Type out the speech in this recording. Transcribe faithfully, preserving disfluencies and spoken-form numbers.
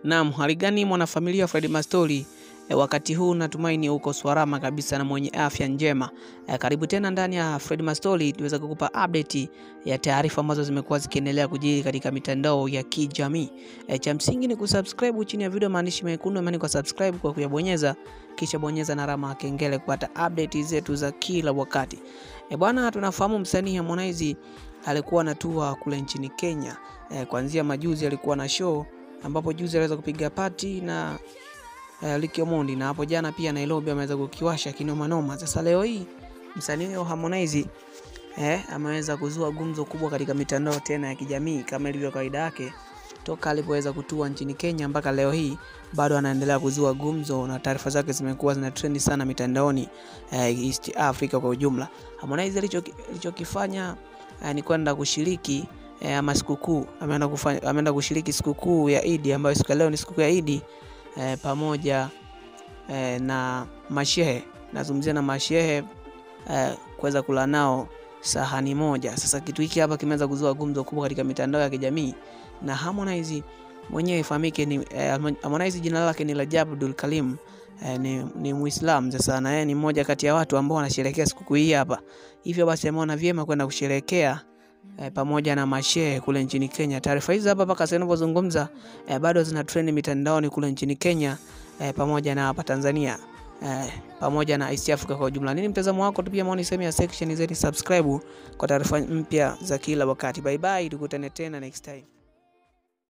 Naam, hali gani mwanafamilia Fred Mastori? E, wakati huu natumaini uko salama kabisa na mwenye afya njema. E, karibu tena ndani ya Fred Mastori tuweza kukupa update ya taarifa ambazo zimekuwa zikiendelea kujiri katika mitandao ya kijamii. E, cha msingi ni kusubscribe chini ya video maandishi mekundu imeandikwa subscribe kwa kuyabonyeza, kisha bonyeza na alama ya kengele kupata update zetu za kila wakati. E, bwana, tunafahamu msanii Harmonize alikuwa anatua kule nchini Kenya. E, kuanzia majuzi alikuwa na show ambapo juzi aliweza kupiga party na uh, Likiomondi, na hapo jana pia Nairobi ameweza kukiwasha kinoma noma. Sasa leo hii msanii wa Harmonize eh ameweza kuzua gumzo kubwa katika mitandao tena ya kijamii kama ilivyo kawaida yake toka alipoweza kutua nchini Kenya mpaka leo hii bado anaendelea kuzua gumzo, na taarifa zake zimekuwa zina trend sana mitandaoni eh, East Africa kwa ujumla. Harmonize alichokifanya eh, ni kwenda kushiriki E, ama sikukuu, ameenda kufanya ameenda kushiriki sikukuu ya Idi ambayo siku leo ni sikukuu ya Idi e, pamoja e, na Mashehe. Nazungumzia na Mashehe e, kuweza kula nao sahani moja. Sasa kitu hiki hapa kimeweza kuzua gumzo kubwa katika mitandao ya kijamii, na Harmonize mwenyewe ifahamike ni e, Harmonize jina lake ni Rajab Abdul Karim e, ni, ni Muislam. Sasa na yeye ni mmoja kati ya watu ambao wanasherehekea sikukuu hii hapa. Hivyo basi ameona vyema kwenda kusherehekea E, pamoja na Mashehe kule nchini Kenya. Taarifa hizi hapa mpaka sasa ninapozungumza e, bado zina trend mitandaoni kule nchini Kenya e, pamoja na hapa Tanzania e, pamoja na East Africa kwa ujumla. Nini mtazamo wako? Tupia maoni sehemu ya section zeni, subscribe kwa taarifa mpya za kila wakati. Bye bye, tukutane tena next time.